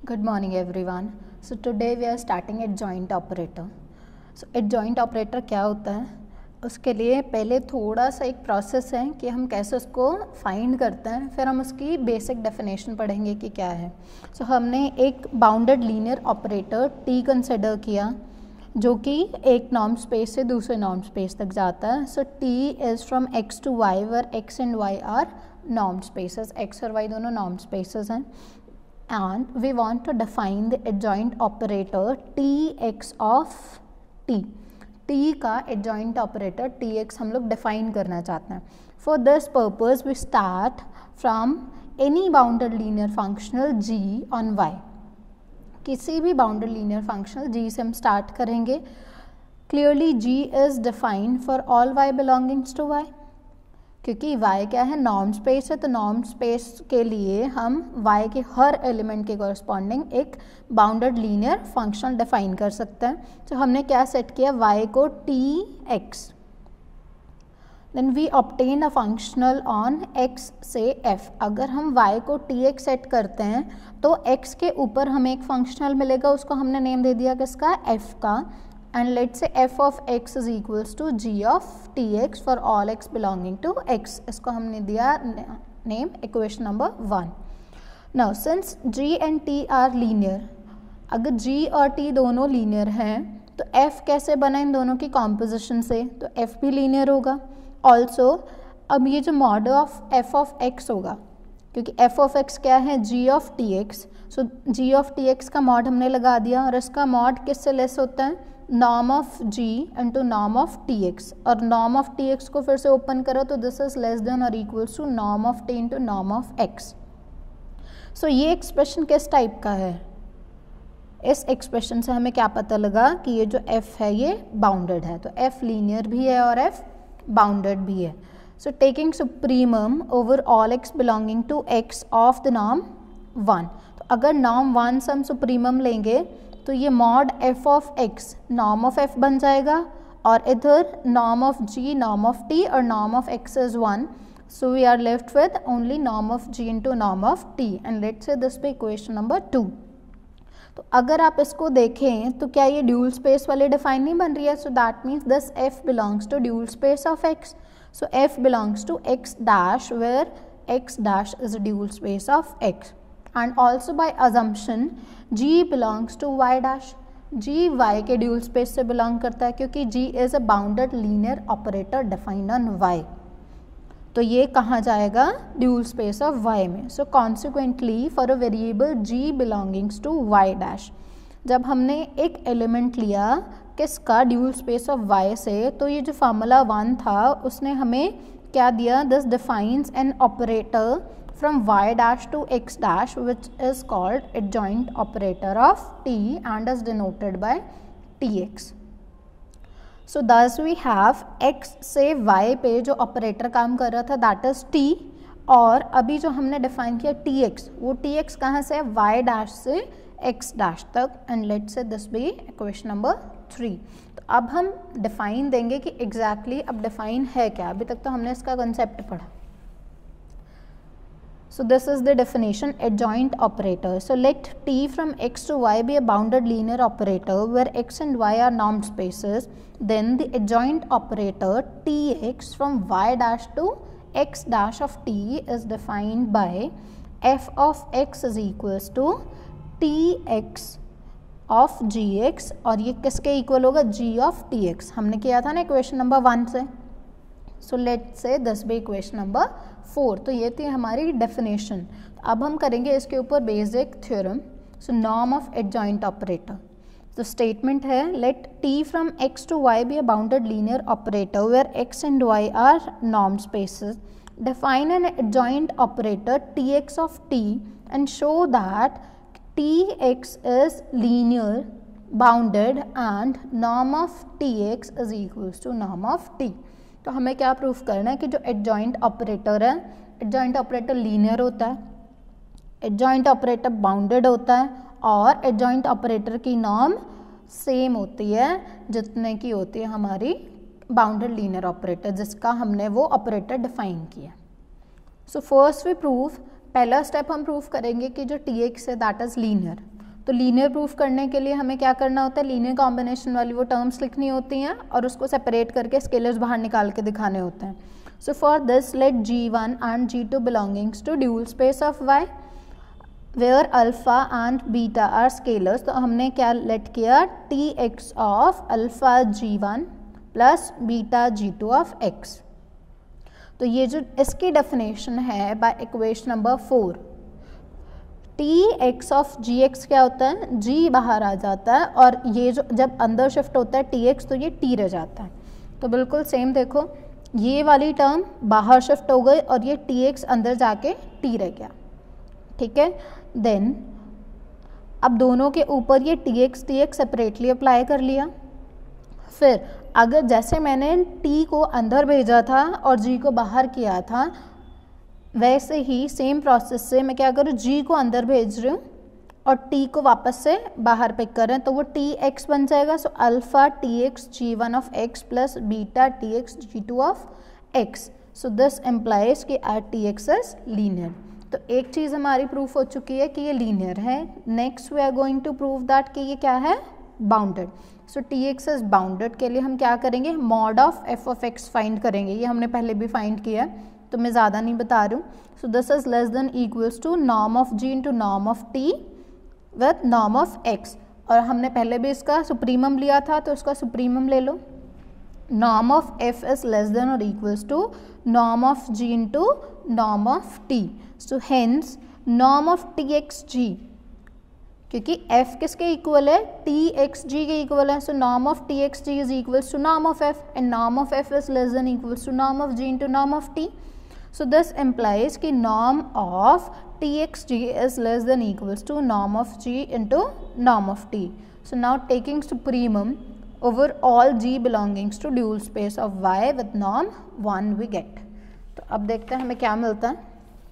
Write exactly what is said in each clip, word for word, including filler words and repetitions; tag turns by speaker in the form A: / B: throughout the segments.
A: Good morning everyone. So today we are starting adjoint operator. So adjoint operator क्या होता है, उसके लिए पहले थोड़ा सा एक प्रोसेस है कि हम कैसे उसको फाइंड करते हैं, फिर हम उसकी बेसिक डेफिनेशन पढ़ेंगे कि क्या है. सो so, हमने एक bounded linear operator T consider किया जो कि एक नॉर्म स्पेस से दूसरे नॉर्म स्पेस तक जाता है. So T is from x to y where x and y are norm spaces. x और y दोनों नॉर्म स्पेसेस हैं. And we want to define the adjoint operator Tx of T. T का adjoint operator Tx हम लोग define करना चाहते हैं. For this purpose we start from any bounded linear functional g on y. किसी भी bounded linear functional g से हम start करेंगे. Clearly g is defined for all y belongings to y. क्योंकि y क्या है, नॉर्म स्पेस है, तो नॉर्म स्पेस के लिए हम y के हर एलिमेंट के कॉरस्पॉन्डिंग एक बाउंडेड लीनियर फंक्शनल डिफाइन कर सकते हैं. तो हमने क्या सेट किया, y को tx, then we obtain a functional on x से f. अगर हम y को tx सेट करते हैं तो x के ऊपर हमें एक फंक्शनल मिलेगा, उसको हमने नेम दे दिया किसका, f का. And let's say f of x is equals to g of tx for all x belonging to x. इसको हमने दिया name equation number one. Now since g and t are linear, अगर g और t दोनों linear हैं तो f कैसे बना इन दोनों की कॉम्पोजिशन से, तो f भी लीनियर होगा. ऑल्सो अब ये जो mod of f of x होगा, क्योंकि f ऑफ x क्या है, g of tx. So so, g of tx का मॉड हमने लगा दिया और इसका मॉड किससे लेस होता है, norm of g into norm of tx. और नॉर्म ऑफ tx को फिर से ओपन करो तो दिस इज लेस देन और equals to norm of t into norm of x. So ये एक्सप्रेशन किस टाइप का है, इस एक्सप्रेशन से हमें क्या पता लगा कि ये जो f है ये बाउंडेड है. तो f लीनियर भी है और f बाउंडेड भी है. So taking supremum over all x belonging to x of the norm one. तो अगर नॉर्म वन से हम सुप्रीमम लेंगे तो ये mod f of x norm of f बन जाएगा और इधर norm of g norm of t और norm of x is one. So we are left with only norm of g into norm of t and let's say this पे equation number two. तो अगर आप इसको देखें तो क्या ये ड्यूल स्पेस वाली डिफाइन नहीं बन रही है. So that means this f belongs to dual space of x. So f belongs to x dash where x dash is dual space of x. And also by assumption g belongs to y dash. g y के dual space से belong करता है क्योंकि g is a bounded linear operator defined on y. तो ये कहाँ जाएगा, dual space of y में. So consequently for a variable g belongings to y dash, जब हमने एक एलिमेंट लिया किसका, ड्यूल स्पेस ऑफ y से, तो ये जो फार्मूला वन था उसने हमें क्या दिया, this defines an operator from y dash to x dash which is called adjoint operator of t and is denoted by tx. So thus we have x से y पे जो ऑपरेटर काम कर रहा था that is t, और अभी जो हमने डिफाइन किया tx, वो tx कहाँ से है, y dash से x dash तक. and let's say this be equation number three. तो अब हम डिफाइन देंगे कि एग्जैक्टली exactly अब डिफाइन है क्या, अभी तक तो हमने इसका कंसेप्ट पढ़ा. So this is the definition, adjoint operator. So let t from x to y be a bounded linear operator where x and y are normed spaces. Then the adjoint operator tx from y dash to x dash of t is defined by f of x is equals to tx of gx. और ये किसके equal होगा, g of tx. हमने किया था ना equation number one से. So let's say this be equation number four. तो ये थी हमारी डेफिनेशन. अब हम करेंगे इसके ऊपर basic theorem. So norm of adjoint operator. तो स्टेटमेंट है, let t from x to y be a bounded linear operator where x and y are norm spaces. Define an adjoint operator tx of t and show that tx is linear bounded and norm of tx is equals to norm of t. तो हमें क्या proof करना है कि जो adjoint operator है, adjoint operator linear होता है, एडजॉइंट ऑपरेटर बाउंडेड होता है और एडजॉइंट ऑपरेटर की नॉर्म सेम होती है जितने की होती है हमारी बाउंडेड लीनियर ऑपरेटर जिसका हमने वो ऑपरेटर डिफाइन किया. सो फर्स्ट वी प्रूफ, पहला स्टेप हम प्रूफ करेंगे कि जो टी एक्स है दैट इज लीनियर. तो लीनियर प्रूफ करने के लिए हमें क्या करना होता है, लीनियर कॉम्बिनेशन वाली वो टर्म्स लिखनी होती हैं और उसको सेपरेट करके स्केलर्स बाहर निकाल के दिखाने होते हैं. So for this let G one and G two belongings to dual space of y where alpha and beta are scalars. तो हमने क्या लेट किया, T X of alpha G one plus beta G two of X. तो ये जो इसकी definition है by equation number four, T X of G X क्या होता है, g बाहर आ जाता है और ये जो जब अंदर शिफ्ट होता है टी एक्स तो ये t रह जाता है. तो बिल्कुल सेम देखो, ये वाली टर्म बाहर शिफ्ट हो गई और ये टी एक्स अंदर जाके t रह गया. ठीक है, देन अब दोनों के ऊपर ये T X T X separately apply कर लिया. फिर अगर जैसे मैंने t को अंदर भेजा था और g को बाहर किया था, वैसे ही सेम प्रोसेस से मैं क्या करूँ, g को अंदर भेज रही हूँ और t को वापस से बाहर पिक कर रहे हैं, तो वो टी एक्स बन जाएगा. So alpha T X G one of x plus beta T X G two of x. So this implies कि our T X is linear. तो एक चीज़ हमारी प्रूफ हो चुकी है कि ये लीनियर है. Next we are going to prove that कि ये क्या है, bounded. So T X is bounded के लिए हम क्या करेंगे, mod of F of X find करेंगे. ये हमने पहले भी फाइंड किया है तो मैं ज़्यादा नहीं बता रही हूँ. So this is less than equals to norm of G into norm of T with norm of X. और हमने पहले भी इसका सुप्रीमम लिया था तो इसका सुप्रीमम ले लो. Norm of F is less than और equals to norm of G into norm of T. So hence norm of T X G, क्योंकि f किसके इक्वल है, टी एक्स जी के इक्वल है. So norm of T X G is equals to norm of f and norm of f is less than equals to norm of g into norm of t. So this implies कि norm of T X G is less than equals to norm of g into norm of t. So now taking supremum over all g belongings to dual space of y with norm one we get. तो अब देखते हैं हमें क्या मिलता है.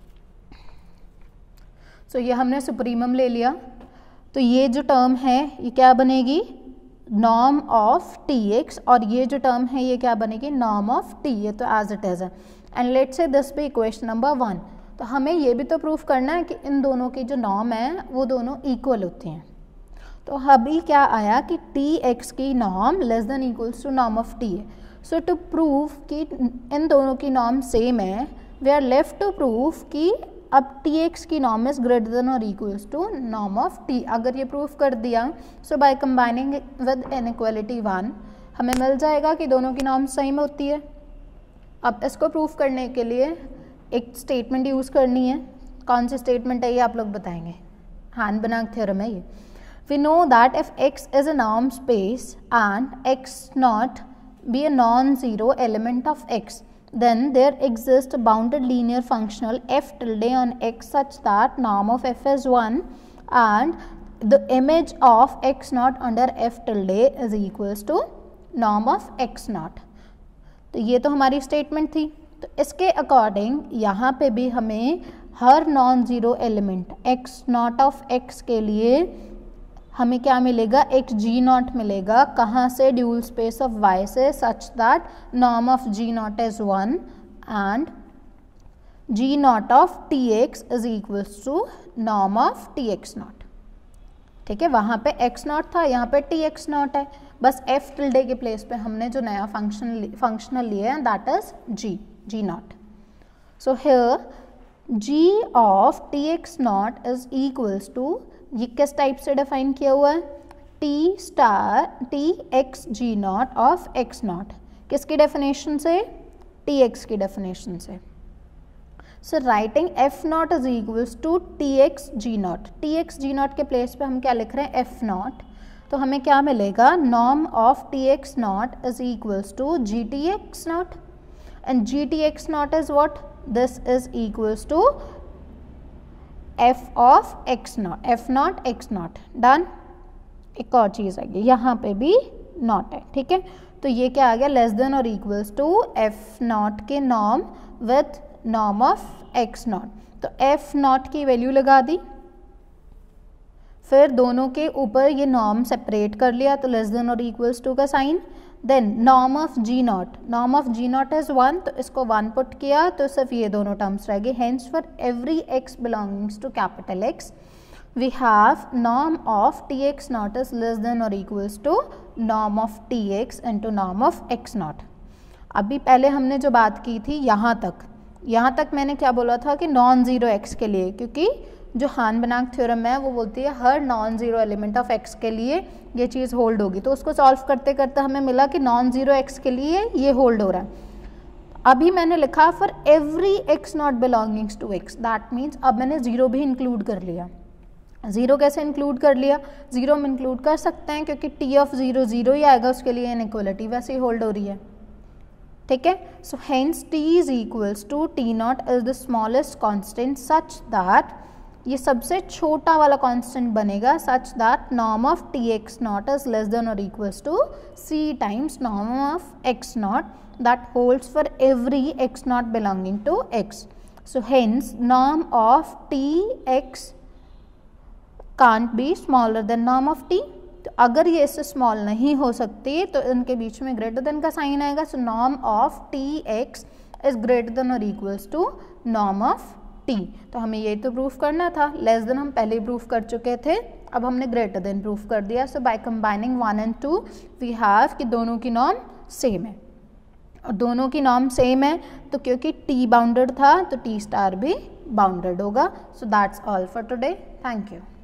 A: सो so, ये हमने सुप्रीमम ले लिया, तो ये जो टर्म है ये क्या बनेगी, नॉर्म ऑफ टी एक्स, और ये जो टर्म है ये क्या बनेगी, नॉर्म ऑफ टी. ये तो एज इट इज़ है. एंड लेट्स से दिस भी इक्वेशन नंबर वन. तो हमें ये भी तो प्रूफ करना है कि इन दोनों की जो नॉर्म है वो दोनों इक्वल होती हैं. तो अभी क्या आया कि टी एक्स की norm less than equals to norm of T है. सो टू प्रूव कि इन दोनों की नॉर्म सेम है, we are left to prove कि अब टी एक्स की नॉर्म इज ग्रेटर देन और equals to norm of T. अगर ये प्रूफ कर दिया, so by combining with inequality one हमें मिल जाएगा कि दोनों की नॉर्म सेम होती है. अब इसको प्रूफ करने के लिए एक स्टेटमेंट यूज़ करनी है. कौन सी स्टेटमेंट है ये आप लोग बताएंगे, हान-बनाग थ्योरम है ये. We know that if x is a norm space and x not be a non-zero element of x, then there exists a bounded linear functional f tilde on x such that norm of f is one and the image of x naught under f tilde is equals to norm of x naught. तो ये तो हमारी statement थी. तो इसके according यहाँ पे भी हमें हर non zero element x not of x के लिए हमें क्या मिलेगा, एक जी नॉट मिलेगा. कहाँ से, ड्यूल स्पेस ऑफ y से, such that norm of G not is one and G not of T X is equals to norm of T X not. ठीक है, वहाँ पे x नॉट था, यहाँ पे टी एक्स नॉट है. बस f टिल्डे के प्लेस पे हमने जो नया फंक्शन फंक्शनल लिया है that is g g naught. So here g of T X naught is equals to, ये किस टाइप से डिफाइन किया हुआ है, T star T X G not of X naught. किसकी डेफिनेशन से, टी एक्स की डेफिनेशन से. So writing F naught is equals to T X G naught. T X G naught के प्लेस पे हम क्या लिख रहे हैं, एफ नॉट. तो हमें क्या मिलेगा, norm of T X naught is equals to G T X naught and G T X naught is what, this is equals to F of X naught, F naught X naught. Done. एक और चीज़ आएगी, यहाँ पे भी not है. ठीक है, तो ये क्या आ गया, लेस देन और इक्वल्स टू एफ नॉट के norm with norm of X naught. तो एफ नॉट की वैल्यू लगा दी, फिर दोनों के ऊपर ये नॉर्म सेपरेट कर लिया, तो लेस देन और इक्वल्स टू का sign. Then norm of G naught, norm of G not is one, तो इसको वन पुट किया तो सिर्फ ये दोनों टर्म्स रहेगी. Hence for every X belongings to capital X, we have norm of tx naught is less than or equals to norm of tx into norm of x naught. अभी पहले हमने जो बात की थी यहाँ तक यहाँ तक मैंने क्या बोला था कि नॉन ज़ीरो x के लिए, क्योंकि जो हान-बनाक थ्योरम है वो बोलती है हर non zero element of x के लिए ये चीज़ होल्ड होगी. तो उसको सॉल्व करते करते हमें मिला कि नॉन ज़ीरो x के लिए ये होल्ड हो रहा है. अभी मैंने लिखा for every x naught belongings to x, that means अब मैंने ज़ीरो भी इंक्लूड कर लिया. ज़ीरो कैसे इंक्लूड कर लिया? ज़ीरो हम इंक्लूड कर सकते हैं क्योंकि टी ऑफ ज़ीरो ज़ीरो ही आएगा, उसके लिए इनइक्वालिटी वैसे ही होल्ड हो रही है. ठीक है. So hence T is equals to T naught is the smallest constant such that, ये सबसे छोटा वाला कांस्टेंट बनेगा such that norm of T X naught is less than और equals to C times norm of X naught that holds for every X naught belonging to X. So hence norm of T X can't be smaller than norm of T. तो अगर ये इससे small नहीं हो सकती तो इनके बीच में ग्रेटर देन का साइन आएगा. So norm of T X is greater than और equals to norm of T. तो हमें ये तो प्रूफ करना था. लेस देन हम पहले ही प्रूफ कर चुके थे, अब हमने ग्रेटर देन प्रूफ कर दिया. So by combining one and two we have कि दोनों की नॉर्म सेम है, और दोनों की नॉर्म सेम है तो क्योंकि टी बाउंडेड था तो टी स्टार भी बाउंडेड होगा. So that's all for today. Thank you.